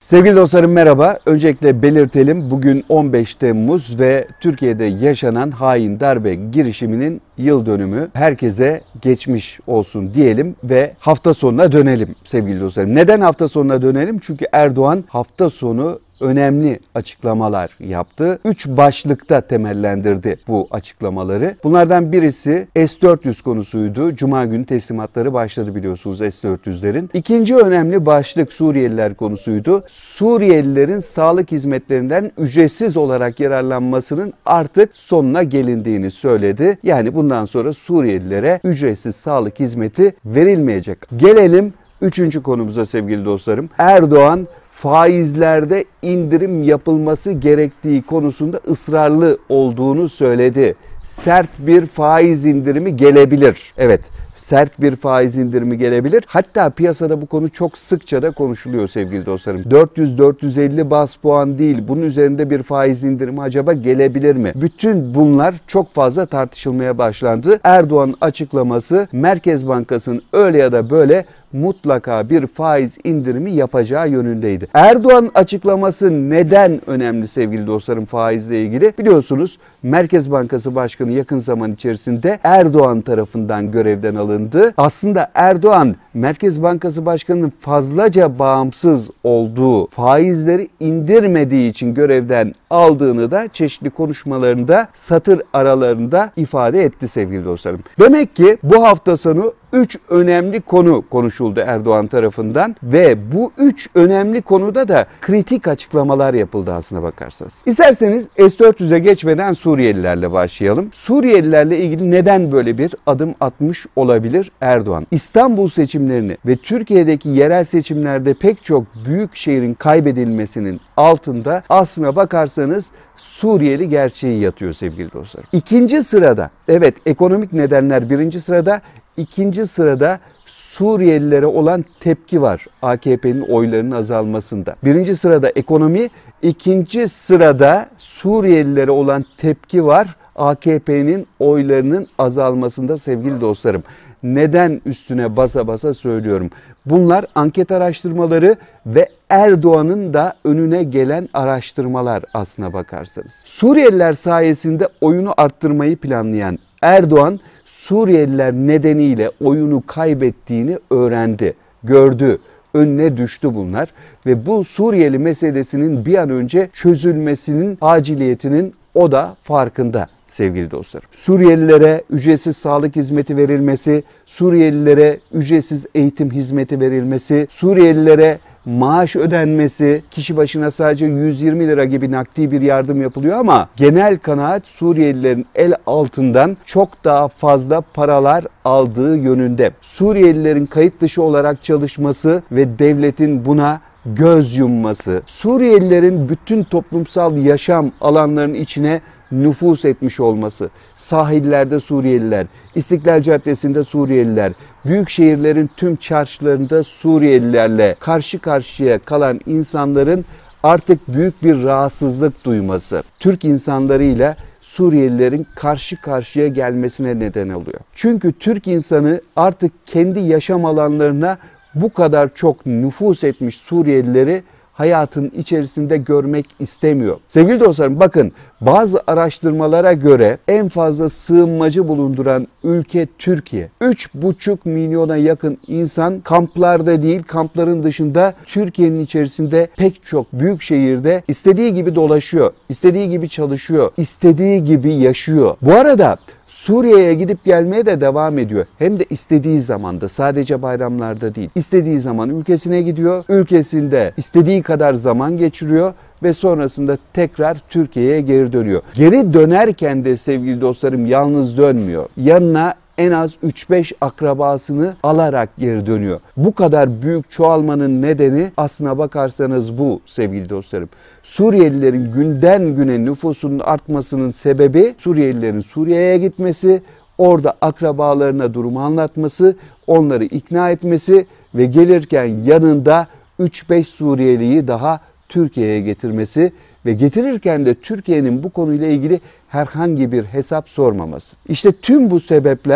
Sevgili dostlarım merhaba. Öncelikle belirtelim, bugün 15 Temmuz ve Türkiye'de yaşanan hain darbe girişiminin yıl dönümü. Herkese geçmiş olsun diyelim ve hafta sonuna dönelim sevgili dostlarım. Neden hafta sonuna dönelim? Çünkü Erdoğan hafta sonu önemli açıklamalar yaptı. 3 başlıkta temellendirdi bu açıklamaları. Bunlardan birisi S-400 konusuydu. Cuma günü teslimatları başladı biliyorsunuz S-400'lerin. İkinci önemli başlık Suriyeliler konusuydu. Suriyelilerin sağlık hizmetlerinden ücretsiz olarak yararlanmasının artık sonuna gelindiğini söyledi. Yani bundan sonra Suriyelilere ücretsiz sağlık hizmeti verilmeyecek. Gelelim 3. konumuza sevgili dostlarım. Erdoğan faizlerde indirim yapılması gerektiği konusunda ısrarlı olduğunu söyledi. Sert bir faiz indirimi gelebilir. Evet, sert bir faiz indirimi gelebilir. Hatta piyasada bu konu çok sıkça da konuşuluyor sevgili dostlarım. 400-450 bas puan değil, bunun üzerinde bir faiz indirimi acaba gelebilir mi? Bütün bunlar çok fazla tartışılmaya başlandı. Erdoğan'ın açıklaması Merkez Bankası'nın öyle ya da böyle mutlaka bir faiz indirimi yapacağı yönündeydi. Erdoğan açıklaması neden önemli sevgili dostlarım faizle ilgili? Biliyorsunuz Merkez Bankası Başkanı yakın zaman içerisinde Erdoğan tarafından görevden alındı. Aslında Erdoğan Merkez Bankası Başkanı'nın fazlaca bağımsız olduğu, faizleri indirmediği için görevden aldığını da çeşitli konuşmalarında, satır aralarında ifade etti sevgili dostlarım. Demek ki bu hafta sonu 3 önemli konu konuşuldu Erdoğan tarafından ve bu 3 önemli konuda da kritik açıklamalar yapıldı aslına bakarsanız. İsterseniz S-400'e geçmeden Suriyelilerle başlayalım. Suriyelilerle ilgili neden böyle bir adım atmış olabilir Erdoğan? İstanbul seçimlerini ve Türkiye'deki yerel seçimlerde pek çok büyük şehrin kaybedilmesinin altında aslına bakarsanız Suriyeli gerçeği yatıyor sevgili dostlar. İkinci sırada, evet ekonomik nedenler birinci sırada, İkinci sırada Suriyelilere olan tepki var AKP'nin oylarının azalmasında. Birinci sırada ekonomi, ikinci sırada Suriyelilere olan tepki var AKP'nin oylarının azalmasında sevgili dostlarım. Neden üstüne basa basa söylüyorum? Bunlar anket araştırmaları ve Erdoğan'ın da önüne gelen araştırmalar aslına bakarsanız. Suriyeliler sayesinde oyunu arttırmayı planlayan Erdoğan, Suriyeliler nedeniyle oyunu kaybettiğini öğrendi, gördü, önüne düştü bunlar ve bu Suriyeli meselesinin bir an önce çözülmesinin aciliyetinin o da farkında sevgili dostlarım. Suriyelilere ücretsiz sağlık hizmeti verilmesi, Suriyelilere ücretsiz eğitim hizmeti verilmesi, Suriyelilere maaş ödenmesi, kişi başına sadece 120 lira gibi nakdi bir yardım yapılıyor ama genel kanaat Suriyelilerin el altından çok daha fazla paralar aldığı yönünde. Suriyelilerin kayıt dışı olarak çalışması ve devletin buna göz yumması, Suriyelilerin bütün toplumsal yaşam alanlarının içine nüfuz etmiş olması, sahillerde Suriyeliler, İstiklal Caddesi'nde Suriyeliler, büyük şehirlerin tüm çarşılarında Suriyelilerle karşı karşıya kalan insanların artık büyük bir rahatsızlık duyması, Türk insanlarıyla Suriyelilerin karşı karşıya gelmesine neden oluyor. Çünkü Türk insanı artık kendi yaşam alanlarına bu kadar çok nüfuz etmiş Suriyelileri hayatın içerisinde görmek istemiyor. Sevgili dostlarım bakın bazı araştırmalara göre en fazla sığınmacı bulunduran ülke Türkiye. 3,5 milyona yakın insan kamplarda değil kampların dışında Türkiye'nin içerisinde pek çok büyük şehirde istediği gibi dolaşıyor, istediği gibi çalışıyor, istediği gibi yaşıyor. Bu arada Suriye'ye gidip gelmeye de devam ediyor. Hem de istediği zamanda, sadece bayramlarda değil. İstediği zaman ülkesine gidiyor, ülkesinde istediği kadar zaman geçiriyor ve sonrasında tekrar Türkiye'ye geri dönüyor. Geri dönerken de sevgili dostlarım yalnız dönmüyor. Yanına en az 3-5 akrabasını alarak geri dönüyor. Bu kadar büyük çoğalmanın nedeni aslına bakarsanız bu sevgili dostlarım. Suriyelilerin günden güne nüfusunun artmasının sebebi Suriyelilerin Suriye'ye gitmesi, orada akrabalarına durumu anlatması, onları ikna etmesi ve gelirken yanında 3-5 Suriyeliyi daha Türkiye'ye getirmesi ve getirirken de Türkiye'nin bu konuyla ilgili herhangi bir hesap sormaması. İşte tüm bu sebepler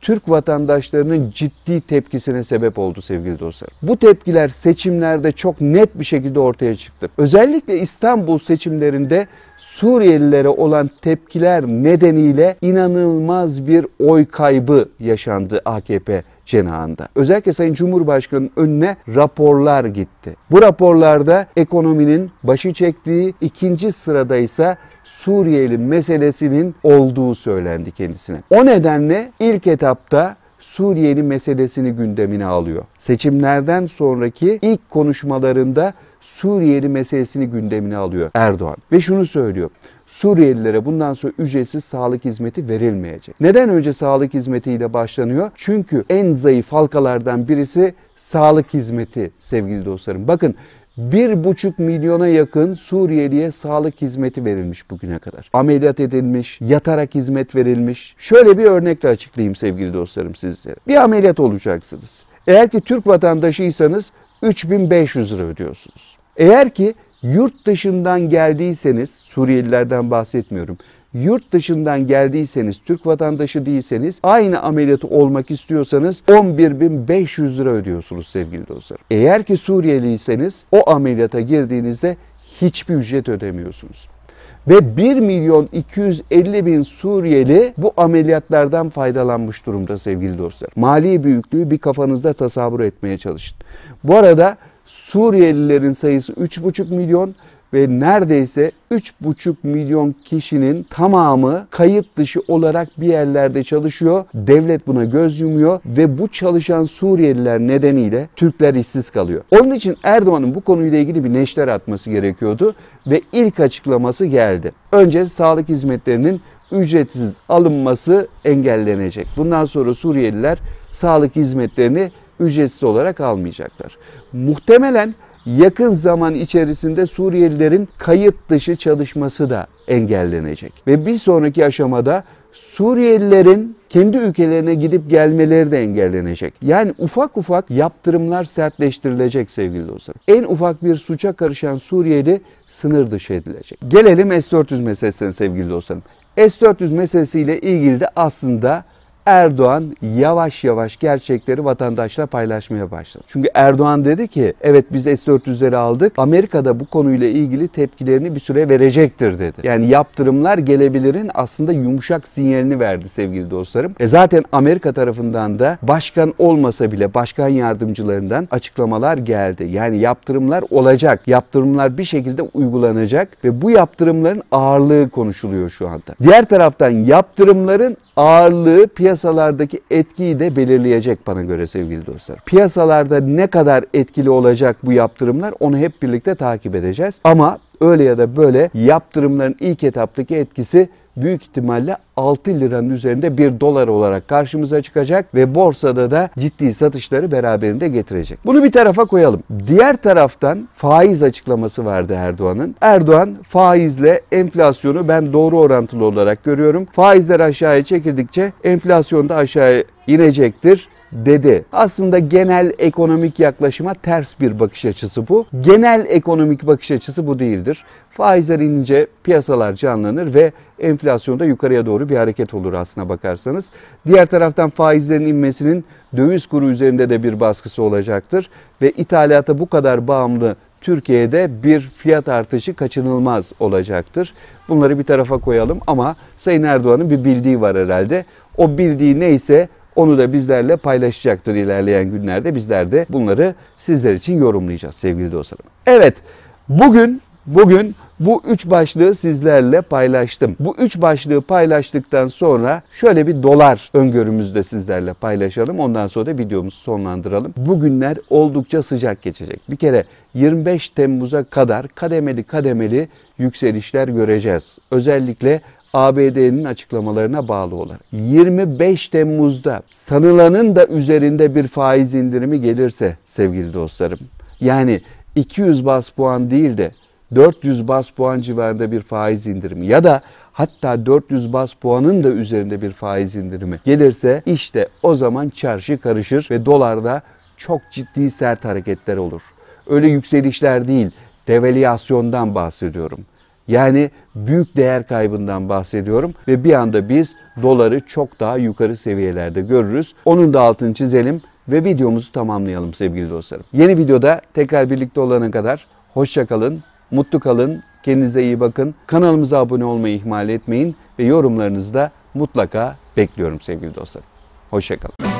Türk vatandaşlarının ciddi tepkisine sebep oldu sevgili dostlar. Bu tepkiler seçimlerde çok net bir şekilde ortaya çıktı. Özellikle İstanbul seçimlerinde Suriyelilere olan tepkiler nedeniyle inanılmaz bir oy kaybı yaşandı AKP cenahında. Özellikle Sayın Cumhurbaşkanı'nın önüne raporlar gitti. Bu raporlarda ekonominin başı çektiği, ikinci sırada ise Suriyeli meselesinin olduğu söylendi kendisine. O nedenle ilk etapta Suriyeli meselesini gündemine alıyor. Seçimlerden sonraki ilk konuşmalarında Suriyeli meselesini gündemine alıyor Erdoğan. Ve şunu söylüyor. Suriyelilere bundan sonra ücretsiz sağlık hizmeti verilmeyecek. Neden önce sağlık hizmetiyle başlanıyor? Çünkü en zayıf halkalardan birisi sağlık hizmeti sevgili dostlarım. Bakın 1,5 milyona yakın Suriyeliye sağlık hizmeti verilmiş bugüne kadar. Ameliyat edilmiş, yatarak hizmet verilmiş. Şöyle bir örnekle açıklayayım sevgili dostlarım sizlere. Bir ameliyat olacaksınız. Eğer ki Türk vatandaşıysanız 3.500 lira ödüyorsunuz. Eğer ki yurt dışından geldiyseniz, Suriyelilerden bahsetmiyorum. Yurt dışından geldiyseniz, Türk vatandaşı değilseniz, aynı ameliyatı olmak istiyorsanız 11.500 lira ödüyorsunuz sevgili dostlar. Eğer ki Suriyeliyseniz o ameliyata girdiğinizde hiçbir ücret ödemiyorsunuz. Ve 1.250.000 Suriyeli bu ameliyatlardan faydalanmış durumda sevgili dostlar. Mali büyüklüğü bir kafanızda tasavvur etmeye çalışın. Bu arada Suriyelilerin sayısı 3,5 milyon ve neredeyse 3,5 milyon kişinin tamamı kayıt dışı olarak bir yerlerde çalışıyor. Devlet buna göz yumuyor ve bu çalışan Suriyeliler nedeniyle Türkler işsiz kalıyor. Onun için Erdoğan'ın bu konuyla ilgili bir neşter atması gerekiyordu ve ilk açıklaması geldi. Önce sağlık hizmetlerinin ücretsiz alınması engellenecek. Bundan sonra Suriyeliler sağlık hizmetlerini ücretsiz olarak almayacaklar. Muhtemelen yakın zaman içerisinde Suriyelilerin kayıt dışı çalışması da engellenecek. Ve bir sonraki aşamada Suriyelilerin kendi ülkelerine gidip gelmeleri de engellenecek. Yani ufak ufak yaptırımlar sertleştirilecek sevgili dostlar. En ufak bir suça karışan Suriyeli sınır dışı edilecek. Gelelim S-400 meselesine sevgili dostlarım. S-400 meselesiyle ilgili de aslında Erdoğan yavaş yavaş gerçekleri vatandaşla paylaşmaya başladı. Çünkü Erdoğan dedi ki evet biz S-400'leri aldık. Amerika'da bu konuyla ilgili tepkilerini bir süre verecektir dedi. Yani yaptırımlar gelebilirin aslında yumuşak sinyalini verdi sevgili dostlarım. Zaten Amerika tarafından da başkan olmasa bile başkan yardımcılarından açıklamalar geldi. Yani yaptırımlar olacak. Yaptırımlar bir şekilde uygulanacak ve bu yaptırımların ağırlığı konuşuluyor şu anda. Diğer taraftan yaptırımların ağırlığı piyasalardaki etkiyi de belirleyecek bana göre sevgili dostlar. Piyasalarda ne kadar etkili olacak bu yaptırımlar onu hep birlikte takip edeceğiz. Ama öyle ya da böyle yaptırımların ilk etaptaki etkisi büyük ihtimalle 6 liranın üzerinde bir dolar olarak karşımıza çıkacak ve borsada da ciddi satışları beraberinde getirecek. Bunu bir tarafa koyalım. Diğer taraftan faiz açıklaması vardı Erdoğan'ın. Erdoğan faizle enflasyonu ben doğru orantılı olarak görüyorum. Faizler aşağıya çekildikçe enflasyon da aşağıya inecektir dedi. Aslında genel ekonomik yaklaşıma ters bir bakış açısı bu. Genel ekonomik bakış açısı bu değildir. Faizler inince piyasalar canlanır ve enflasyonda yukarıya doğru bir hareket olur aslına bakarsanız. Diğer taraftan faizlerin inmesinin döviz kuru üzerinde de bir baskısı olacaktır ve ithalata bu kadar bağımlı Türkiye'de bir fiyat artışı kaçınılmaz olacaktır. Bunları bir tarafa koyalım ama Sayın Erdoğan'ın bir bildiği var herhalde. O bildiği neyse onu da bizlerle paylaşacaktır ilerleyen günlerde. Bizler de bunları sizler için yorumlayacağız sevgili dostlarım. Evet, bugün bu 3 başlığı sizlerle paylaştım. Bu 3 başlığı paylaştıktan sonra şöyle bir dolar öngörümüzü de sizlerle paylaşalım. Ondan sonra da videomuzu sonlandıralım. Bugünler oldukça sıcak geçecek. Bir kere 25 Temmuz'a kadar kademeli yükselişler göreceğiz. Özellikle ABD'nin açıklamalarına bağlı olarak. 25 Temmuz'da sanılanın da üzerinde bir faiz indirimi gelirse sevgili dostlarım, yani 200 bas puan değil de 400 bas puan civarında bir faiz indirimi ya da hatta 400 bas puanın da üzerinde bir faiz indirimi gelirse işte o zaman çarşı karışır ve dolarda çok ciddi sert hareketler olur. Öyle yükselişler değil, devalüasyondan bahsediyorum. Yani büyük değer kaybından bahsediyorum ve bir anda biz doları çok daha yukarı seviyelerde görürüz. Onun da altını çizelim ve videomuzu tamamlayalım sevgili dostlarım. Yeni videoda tekrar birlikte olana kadar hoşça kalın, mutlu kalın, kendinize iyi bakın. Kanalımıza abone olmayı ihmal etmeyin ve yorumlarınızı da mutlaka bekliyorum sevgili dostlarım. Hoşça kalın.